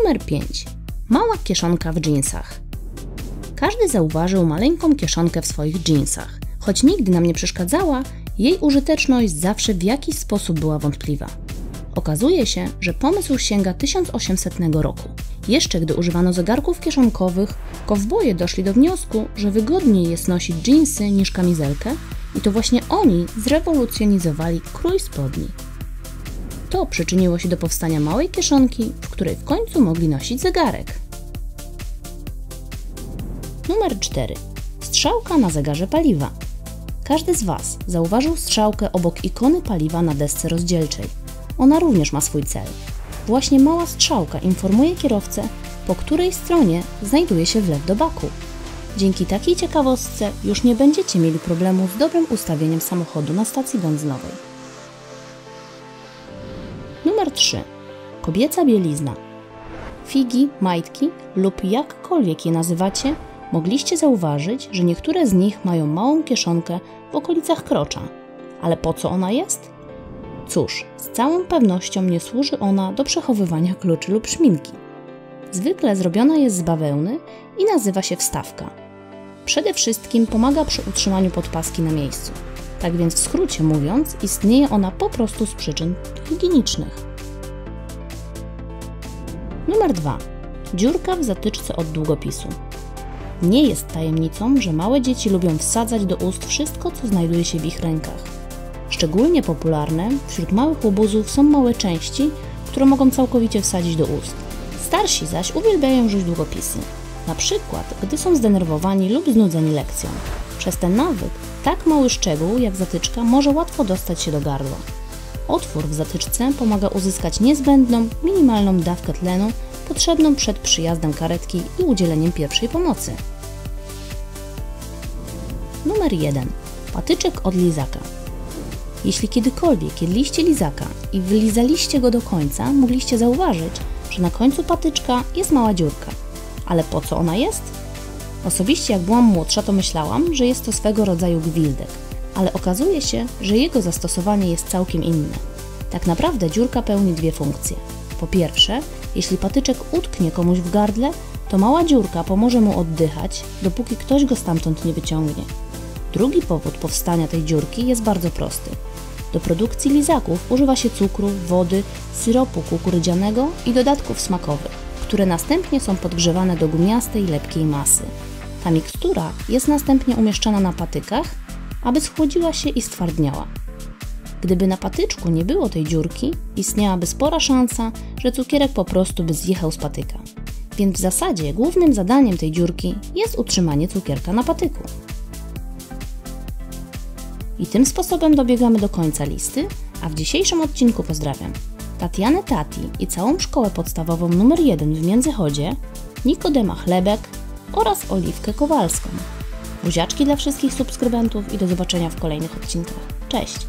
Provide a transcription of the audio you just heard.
Numer 5. Mała kieszonka w dżinsach. Każdy zauważył maleńką kieszonkę w swoich dżinsach. Choć nigdy nam nie przeszkadzała, jej użyteczność zawsze w jakiś sposób była wątpliwa. Okazuje się, że pomysł sięga 1800 roku. Jeszcze gdy używano zegarków kieszonkowych, kowboje doszli do wniosku, że wygodniej jest nosić dżinsy niż kamizelkę i to właśnie oni zrewolucjonizowali krój spodni. To przyczyniło się do powstania małej kieszonki, w której w końcu mogli nosić zegarek. Numer 4. Strzałka na zegarze paliwa. Każdy z Was zauważył strzałkę obok ikony paliwa na desce rozdzielczej. Ona również ma swój cel. Właśnie mała strzałka informuje kierowcę, po której stronie znajduje się wlew do baku. Dzięki takiej ciekawostce już nie będziecie mieli problemu z dobrym ustawieniem samochodu na stacji benzynowej. Numer 3. Kobieca bielizna. Figi, majtki lub jakkolwiek je nazywacie, mogliście zauważyć, że niektóre z nich mają małą kieszonkę w okolicach krocza. Ale po co ona jest? Cóż, z całą pewnością nie służy ona do przechowywania kluczy lub szminki. Zwykle zrobiona jest z bawełny i nazywa się wstawka. Przede wszystkim pomaga przy utrzymaniu podpaski na miejscu. Tak więc w skrócie mówiąc, istnieje ona po prostu z przyczyn higienicznych. Numer 2. Dziurka w zatyczce od długopisu. Nie jest tajemnicą, że małe dzieci lubią wsadzać do ust wszystko, co znajduje się w ich rękach. Szczególnie popularne wśród małych łobuzów są małe części, które mogą całkowicie wsadzić do ust. Starsi zaś uwielbiają rzuć długopisy, na przykład gdy są zdenerwowani lub znudzeni lekcją. Przez ten nawyk tak mały szczegół jak zatyczka może łatwo dostać się do gardła. Otwór w zatyczce pomaga uzyskać niezbędną, minimalną dawkę tlenu potrzebną przed przyjazdem karetki i udzieleniem pierwszej pomocy. Numer 1. Patyczek od lizaka. Jeśli kiedykolwiek jedliście lizaka i wylizaliście go do końca, mogliście zauważyć, że na końcu patyczka jest mała dziurka. Ale po co ona jest? Osobiście jak byłam młodsza, to myślałam, że jest to swego rodzaju gwildek, ale okazuje się, że jego zastosowanie jest całkiem inne. Tak naprawdę dziurka pełni dwie funkcje. Po pierwsze, jeśli patyczek utknie komuś w gardle, to mała dziurka pomoże mu oddychać, dopóki ktoś go stamtąd nie wyciągnie. Drugi powód powstania tej dziurki jest bardzo prosty. Do produkcji lizaków używa się cukru, wody, syropu kukurydzianego i dodatków smakowych, które następnie są podgrzewane do gumiastej, lepkiej masy. Ta mikstura jest następnie umieszczana na patykach, aby schłodziła się i stwardniała. Gdyby na patyczku nie było tej dziurki, istniałaby spora szansa, że cukierek po prostu by zjechał z patyka. Więc w zasadzie głównym zadaniem tej dziurki jest utrzymanie cukierka na patyku. I tym sposobem dobiegamy do końca listy, a w dzisiejszym odcinku pozdrawiam Tatianę Tati i całą szkołę podstawową numer 1 w Międzychodzie, Nikodema Chlebek oraz Oliwkę Kowalską. Buziaczki dla wszystkich subskrybentów i do zobaczenia w kolejnych odcinkach. Cześć!